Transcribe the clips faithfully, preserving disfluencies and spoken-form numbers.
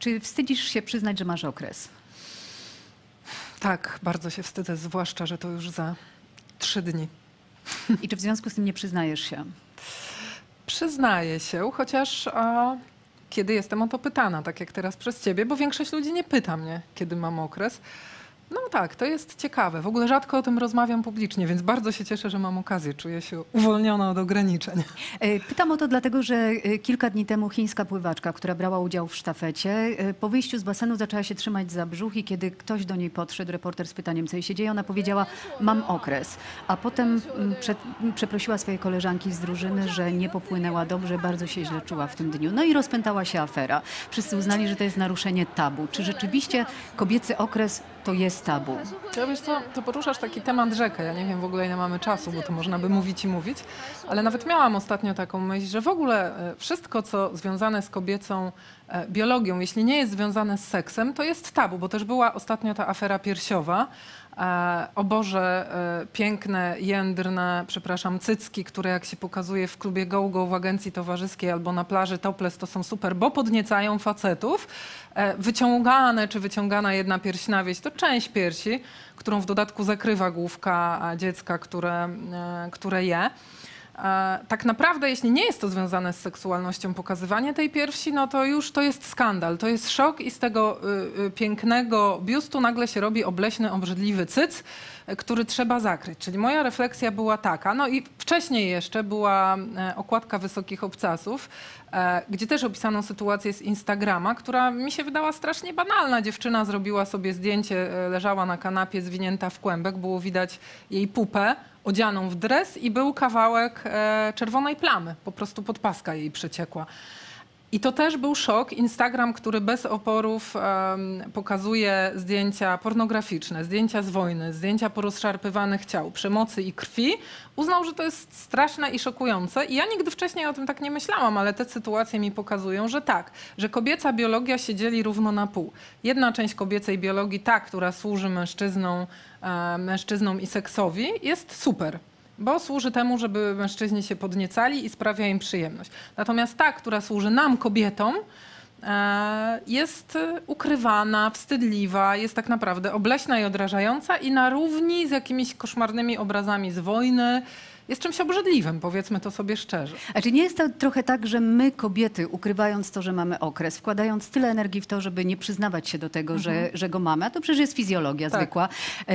Czy wstydzisz się przyznać, że masz okres? Tak, bardzo się wstydzę, zwłaszcza, że to już za trzy dni. I czy w związku z tym nie przyznajesz się? Przyznaję się, chociaż a, kiedy jestem o to pytana, tak jak teraz przez ciebie, bo większość ludzi nie pyta mnie, kiedy mam okres. No tak, to jest ciekawe. W ogóle rzadko o tym rozmawiam publicznie, więc bardzo się cieszę, że mam okazję. Czuję się uwolniona od ograniczeń. Pytam o to dlatego, że kilka dni temu chińska pływaczka, która brała udział w sztafecie, po wyjściu z basenu zaczęła się trzymać za brzuch i kiedy ktoś do niej podszedł, reporter z pytaniem, co jej się dzieje, ona powiedziała, mam okres. A potem prze, przeprosiła swoje koleżanki z drużyny, że nie popłynęła dobrze, bardzo się źle czuła w tym dniu. No i rozpętała się afera. Wszyscy uznali, że to jest naruszenie tabu. Czy rzeczywiście kobiecy okres to jest tabu? Ja wiesz co, to poruszasz taki temat rzekę. Ja nie wiem w ogóle ile mamy czasu, bo to można by mówić i mówić, ale nawet miałam ostatnio taką myśl, że w ogóle wszystko, co związane z kobiecą biologią, jeśli nie jest związane z seksem, to jest tabu, bo też była ostatnio ta afera piersiowa. O Boże, piękne, jędrne, przepraszam, cycki, które jak się pokazuje w klubie Go Go w agencji towarzyskiej albo na plaży topless, to są super, bo podniecają facetów. Wyciągane czy wyciągana jedna pierś na wieś to część piersi, którą w dodatku zakrywa główka dziecka, które, które je. Tak naprawdę, jeśli nie jest to związane z seksualnością, pokazywanie tej piersi, no to już to jest skandal, to jest szok i z tego y, y, pięknego biustu nagle się robi obleśny, obrzydliwy cyc, y, który trzeba zakryć. Czyli moja refleksja była taka, no i wcześniej jeszcze była y, okładka Wysokich Obcasów, y, gdzie też opisano sytuację z Instagrama, która mi się wydała strasznie banalna. Dziewczyna zrobiła sobie zdjęcie, y, leżała na kanapie zwinięta w kłębek, było widać jej pupę, odzianą w dres i był kawałek e, czerwonej plamy, po prostu podpaska jej przeciekła. I to też był szok. Instagram, który bez oporów um, pokazuje zdjęcia pornograficzne, zdjęcia z wojny, zdjęcia porozszarpywanych ciał, przemocy i krwi, uznał, że to jest straszne i szokujące. I ja nigdy wcześniej o tym tak nie myślałam, ale te sytuacje mi pokazują, że tak, że kobieca biologia się dzieli równo na pół. Jedna część kobiecej biologii, ta, która służy mężczyznom, e, mężczyznom i seksowi, jest super. Bo służy temu, żeby mężczyźni się podniecali i sprawia im przyjemność. Natomiast ta, która służy nam, kobietom, jest ukrywana, wstydliwa, jest tak naprawdę obleśna i odrażająca i na równi z jakimiś koszmarnymi obrazami z wojny jest czymś obrzydliwym, powiedzmy to sobie szczerze. A czy nie jest to trochę tak, że my kobiety, ukrywając to, że mamy okres, wkładając tyle energii w to, żeby nie przyznawać się do tego, mhm. że, że go mamy, a to przecież jest fizjologia tak. zwykła,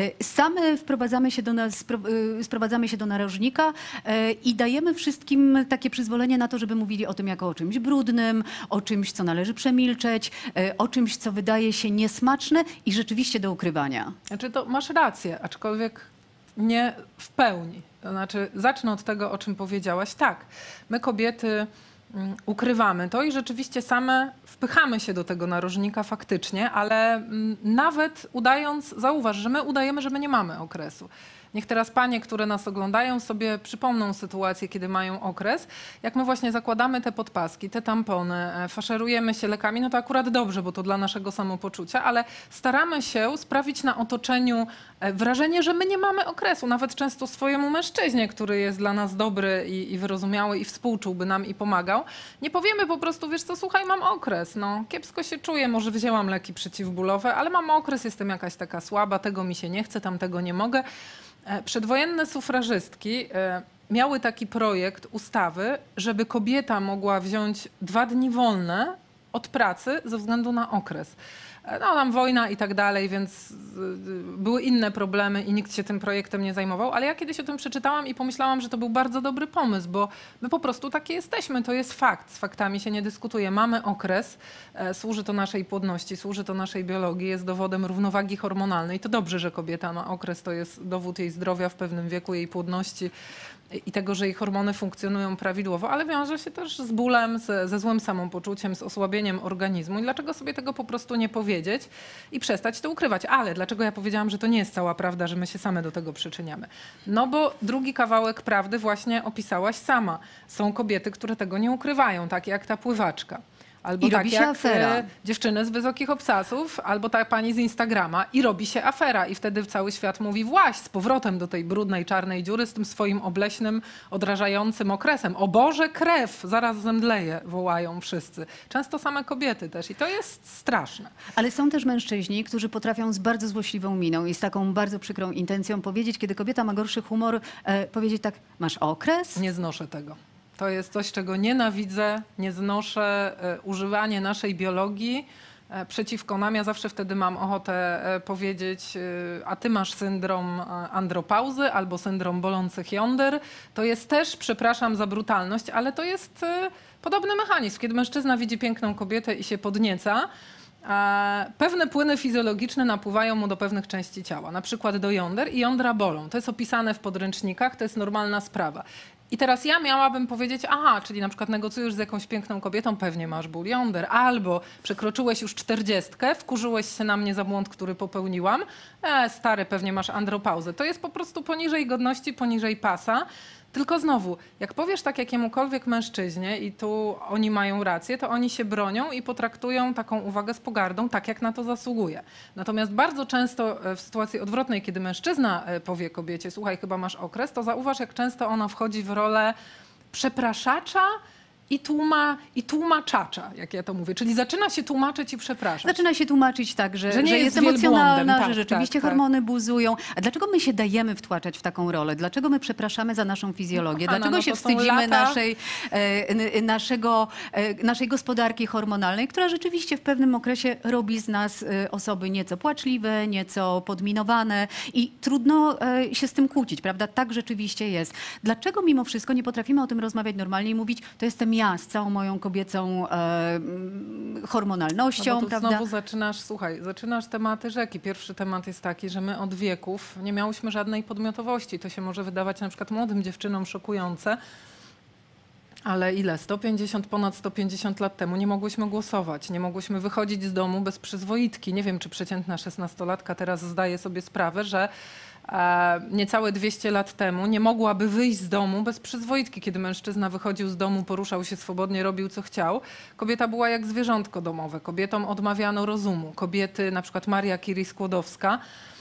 same wprowadzamy się do nas, sprowadzamy się do narożnika i dajemy wszystkim takie przyzwolenie na to, żeby mówili o tym jako o czymś brudnym, o czymś, co należy przemilczeć, o czymś, co wydaje się niesmaczne i rzeczywiście do ukrywania. Znaczy to masz rację, aczkolwiek nie w pełni. To znaczy, zacznę od tego, o czym powiedziałaś. Tak, my kobiety um, ukrywamy to i rzeczywiście same wpychamy się do tego narożnika faktycznie, ale um, nawet udając, zauważ, że my udajemy, że my nie mamy okresu. Niech teraz panie, które nas oglądają, sobie przypomną sytuację, kiedy mają okres. Jak my właśnie zakładamy te podpaski, te tampony, faszerujemy się lekami, no to akurat dobrze, bo to dla naszego samopoczucia, ale staramy się sprawić na otoczeniu wrażenie, że my nie mamy okresu. Nawet często swojemu mężczyźnie, który jest dla nas dobry i, i wyrozumiały i współczułby nam i pomagał. Nie powiemy po prostu, wiesz co, słuchaj, mam okres, no kiepsko się czuję, może wzięłam leki przeciwbólowe, ale mam okres, jestem jakaś taka słaba, tego mi się nie chce, tamtego nie mogę. Przedwojenne sufrażystki miały taki projekt ustawy, żeby kobieta mogła wziąć dwa dni wolne od pracy ze względu na okres. No tam wojna i tak dalej, więc były inne problemy i nikt się tym projektem nie zajmował, ale ja kiedyś o tym przeczytałam i pomyślałam, że to był bardzo dobry pomysł, bo my po prostu takie jesteśmy, to jest fakt, z faktami się nie dyskutuje. Mamy okres, służy to naszej płodności, służy to naszej biologii, jest dowodem równowagi hormonalnej. To dobrze, że kobieta ma okres, to jest dowód jej zdrowia w pewnym wieku, jej płodności i tego, że jej hormony funkcjonują prawidłowo, ale wiąże się też z bólem, z, ze złym samopoczuciem, z osłabieniem organizmu. I dlaczego sobie tego po prostu nie powiedzieć i przestać to ukrywać? Ale dlaczego ja powiedziałam, że to nie jest cała prawda, że my się same do tego przyczyniamy? No bo drugi kawałek prawdy właśnie opisałaś sama. Są kobiety, które tego nie ukrywają, takie jak ta pływaczka. Albo I tak robi się jak afera. e, dziewczyny z wysokich obcasów, albo ta pani z Instagrama i robi się afera. I wtedy cały świat mówi właź z powrotem do tej brudnej, czarnej dziury z tym swoim obleśnym, odrażającym okresem. O Boże, krew! Zaraz zemdleje, wołają wszyscy. Często same kobiety też i to jest straszne. Ale są też mężczyźni, którzy potrafią z bardzo złośliwą miną i z taką bardzo przykrą intencją powiedzieć, kiedy kobieta ma gorszy humor, e, powiedzieć tak, masz okres? Nie znoszę tego. To jest coś, czego nienawidzę, nie znoszę e, używanie naszej biologii e, przeciwko nam. Ja zawsze wtedy mam ochotę e, powiedzieć, e, a ty masz syndrom e, andropauzy albo syndrom bolących jąder. To jest też, przepraszam za brutalność, ale to jest e, podobny mechanizm. Kiedy mężczyzna widzi piękną kobietę i się podnieca, e, pewne płyny fizjologiczne napływają mu do pewnych części ciała, na przykład do jąder i jądra bolą. To jest opisane w podręcznikach, to jest normalna sprawa. I teraz ja miałabym powiedzieć, aha, czyli na przykład negocjujesz z jakąś piękną kobietą, pewnie masz ból jąder, albo przekroczyłeś już czterdziestkę, wkurzyłeś się na mnie za błąd, który popełniłam, e, stary, pewnie masz andropauzę. To jest po prostu poniżej godności, poniżej pasa. Tylko znowu, jak powiesz tak jakiemukolwiek mężczyźnie i tu oni mają rację, to oni się bronią i potraktują taką uwagę z pogardą, tak jak na to zasługuje. Natomiast bardzo często e, w sytuacji odwrotnej, kiedy mężczyzna e, powie kobiecie, słuchaj, chyba masz okres, to zauważ, jak często ona wchodzi w rolę przepraszacza i, tłuma, i tłumaczacza, jak ja to mówię. Czyli zaczyna się tłumaczyć i przepraszać. Zaczyna się tłumaczyć tak, że, Że nie że jest jest emocjonalna, wielbłądem. Tak, że rzeczywiście tak, tak. hormony buzują. A dlaczego my się dajemy wtłaczać w taką rolę? Dlaczego my przepraszamy za naszą fizjologię? Kochana, Dlaczego no się to są wstydzimy lata- naszej, e, n- naszego, e, naszej gospodarki hormonalnej, która rzeczywiście w pewnym okresie robi z nas e, osoby nieco płaczliwe, nieco podminowane i trudno e, się z tym kłócić, prawda? Tak rzeczywiście jest. Dlaczego mimo wszystko nie potrafimy o tym rozmawiać normalnie i mówić, to jestem ja z całą moją kobiecą e, mm, hormonalnością, No bo tu prawda? znowu zaczynasz, słuchaj, zaczynasz tematy rzeki. Pierwszy temat jest taki, że my od wieków nie miałyśmy żadnej podmiotowości. To się może wydawać na przykład młodym dziewczynom szokujące, ale ile? sto pięćdziesiąt, ponad sto pięćdziesiąt lat temu nie mogłyśmy głosować, nie mogłyśmy wychodzić z domu bez przyzwoitki. Nie wiem, czy przeciętna szesnastolatka teraz zdaje sobie sprawę, że e, niecałe dwieście lat temu nie mogłaby wyjść z domu bez przyzwoitki. Kiedy mężczyzna wychodził z domu, poruszał się swobodnie, robił co chciał. Kobieta była jak zwierzątko domowe. Kobietom odmawiano rozumu. Kobiety, na przykład Maria Curie-Skłodowska,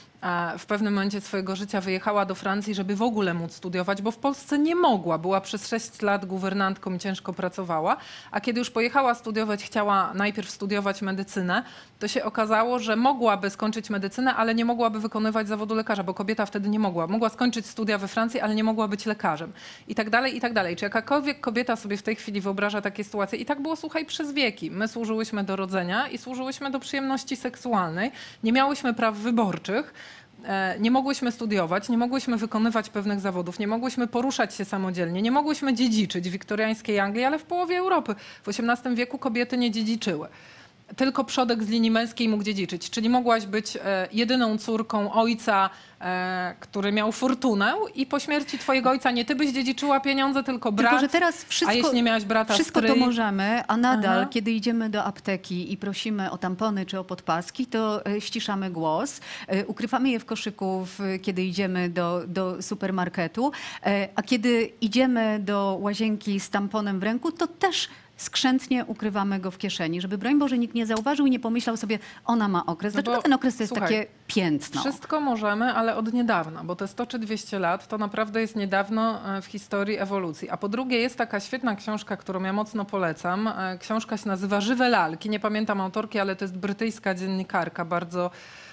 w pewnym momencie swojego życia wyjechała do Francji, żeby w ogóle móc studiować, bo w Polsce nie mogła. Była przez sześć lat guwernantką i ciężko pracowała. A kiedy już pojechała studiować, chciała najpierw studiować medycynę, to się okazało, że mogłaby skończyć medycynę, ale nie mogłaby wykonywać zawodu lekarza, bo kobieta wtedy nie mogła. Mogła skończyć studia we Francji, ale nie mogła być lekarzem. I tak dalej, i tak dalej. Czy jakakolwiek kobieta sobie w tej chwili wyobraża takie sytuacje? I tak było, słuchaj, przez wieki. My służyłyśmy do rodzenia i służyłyśmy do przyjemności seksualnej. Nie miałyśmy praw wyborczych. Nie mogłyśmy studiować, nie mogłyśmy wykonywać pewnych zawodów, nie mogłyśmy poruszać się samodzielnie, nie mogłyśmy dziedziczyć w wiktoriańskiej Anglii, ale w połowie Europy. W osiemnastym wieku kobiety nie dziedziczyły. Tylko przodek z linii męskiej mógł dziedziczyć. Czyli mogłaś być e, jedyną córką ojca, e, który miał fortunę i po śmierci twojego ojca nie ty byś dziedziczyła pieniądze, tylko brat. Tylko, że teraz wszystko, a jeśli nie miałaś brata, wszystko stryj, to możemy, a nadal, Aha. kiedy idziemy do apteki i prosimy o tampony czy o podpaski, to e, ściszamy głos, e, ukrywamy je w koszyku, w, kiedy idziemy do, do supermarketu, e, a kiedy idziemy do łazienki z tamponem w ręku, to też skrzętnie ukrywamy go w kieszeni, żeby broń Boże nikt nie zauważył i nie pomyślał sobie, ona ma okres. No Dlaczego bo, ten okres to jest słuchaj, takie piętno? Wszystko możemy, ale od niedawna, bo te sto czy dwieście lat to naprawdę jest niedawno w historii ewolucji. A po drugie jest taka świetna książka, którą ja mocno polecam. Książka się nazywa Żywe lalki. Nie pamiętam autorki, ale to jest brytyjska dziennikarka, bardzo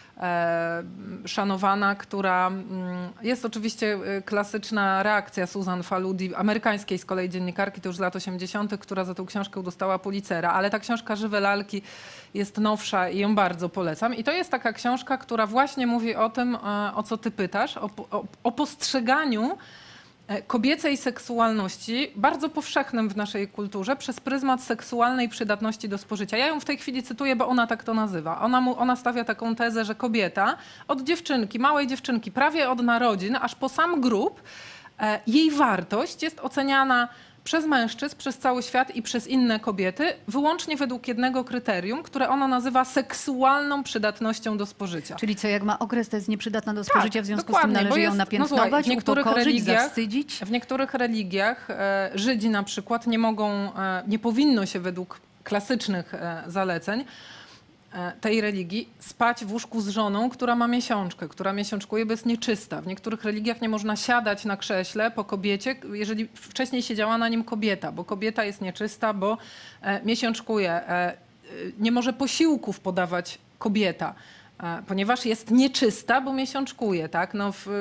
e, szanowana, która mm, jest oczywiście klasyczna reakcja Susan Faludi, amerykańskiej z kolei dziennikarki, to już z lat osiemdziesiątych, która za tą książkę dostała Pulitzera, ale ta książka Żywe lalki jest nowsza i ją bardzo polecam. I to jest taka książka, która właśnie mówi o tym, e, o co ty pytasz, o, o, o postrzeganiu kobiecej seksualności, bardzo powszechnym w naszej kulturze, przez pryzmat seksualnej przydatności do spożycia. Ja ją w tej chwili cytuję, bo ona tak to nazywa. Ona, mu, ona stawia taką tezę, że kobieta od dziewczynki, małej dziewczynki, prawie od narodzin, aż po sam grób, e, jej wartość jest oceniana przez mężczyzn, przez cały świat i przez inne kobiety, wyłącznie według jednego kryterium, które ona nazywa seksualną przydatnością do spożycia. Czyli co, jak ma okres, to jest nieprzydatna do spożycia, w związku dokładnie, z tym bo należy ją jest- no napiętnować, słuchaj, w niektórych upokorzyć, religiach- zawstydzić? W niektórych religiach e, Żydzi na przykład nie mogą, e, nie powinno się według klasycznych e, zaleceń e, tej religii spać w łóżku z żoną, która ma miesiączkę, która miesiączkuje, bo jest nieczysta. W niektórych religiach nie można siadać na krześle po kobiecie, jeżeli wcześniej siedziała na nim kobieta, bo kobieta jest nieczysta, bo e, miesiączkuje. E, nie może posiłków podawać kobieta, ponieważ jest nieczysta, bo miesiączkuje, tak? No w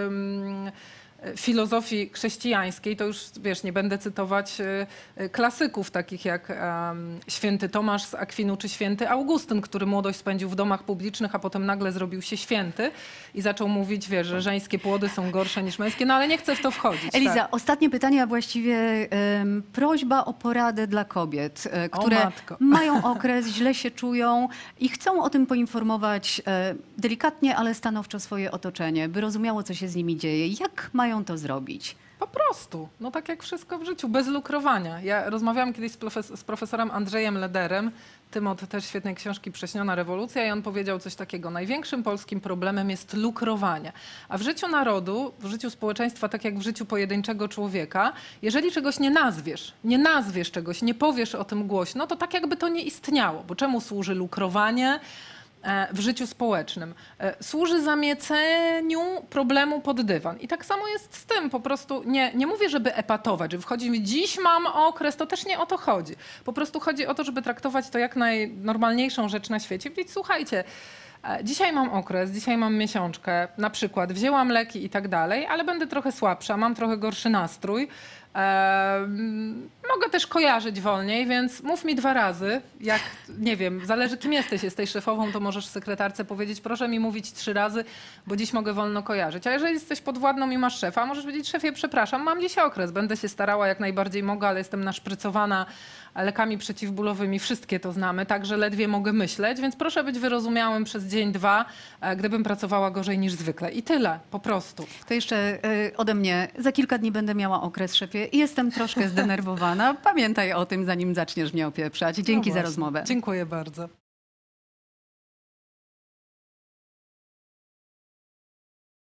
y, filozofii chrześcijańskiej, to już wiesz, nie będę cytować y, klasyków takich jak y, święty Tomasz z Akwinu czy święty Augustyn, który młodość spędził w domach publicznych, a potem nagle zrobił się święty i zaczął mówić, wiesz, że żeńskie płody są gorsze niż męskie, no ale nie chcę w to wchodzić. Eliza, tak. ostatnie pytanie, a właściwie um, prośba o poradę dla kobiet, e, które matko. mają okres, źle się czują i chcą o tym poinformować e, delikatnie, ale stanowczo swoje otoczenie, by rozumiało, co się z nimi dzieje. Jak mają to zrobić? Po prostu. No tak jak wszystko w życiu, bez lukrowania. Ja rozmawiałam kiedyś z, profes z profesorem Andrzejem Lederem, tym od też świetnej książki Prześniona rewolucja i on powiedział coś takiego. Największym polskim problemem jest lukrowanie. A w życiu narodu, w życiu społeczeństwa, tak jak w życiu pojedynczego człowieka, jeżeli czegoś nie nazwiesz, nie nazwiesz czegoś, nie powiesz o tym głośno, to tak jakby to nie istniało. Bo czemu służy lukrowanie w życiu społecznym? Służy zamieceniu problemu pod dywan. I tak samo jest z tym. Po prostu nie, nie mówię, żeby epatować, żeby wchodzić, dziś mam okres, to też nie o to chodzi. Po prostu chodzi o to, żeby traktować to jak najnormalniejszą rzecz na świecie. Powiedzieć, słuchajcie, dzisiaj mam okres, dzisiaj mam miesiączkę, na przykład wzięłam leki i tak dalej, ale będę trochę słabsza, mam trochę gorszy nastrój. Eee, mogę też kojarzyć wolniej, więc mów mi dwa razy, jak, nie wiem, zależy kim jesteś, jesteś szefową, to możesz sekretarce powiedzieć, proszę mi mówić trzy razy, bo dziś mogę wolno kojarzyć. A jeżeli jesteś podwładną i masz szefa, możesz powiedzieć, szefie, przepraszam, mam dziś okres, będę się starała jak najbardziej mogę, ale jestem naszprycowana lekami przeciwbólowymi, wszystkie to znamy, także ledwie mogę myśleć, więc proszę być wyrozumiałym przez dzień, dwa, gdybym pracowała gorzej niż zwykle. I tyle, po prostu. To jeszcze y, ode mnie, za kilka dni będę miała okres, szefie, i jestem troszkę zdenerwowana. Pamiętaj o tym, zanim zaczniesz mnie opieprzać. Dzięki No za właśnie. rozmowę. Dziękuję bardzo.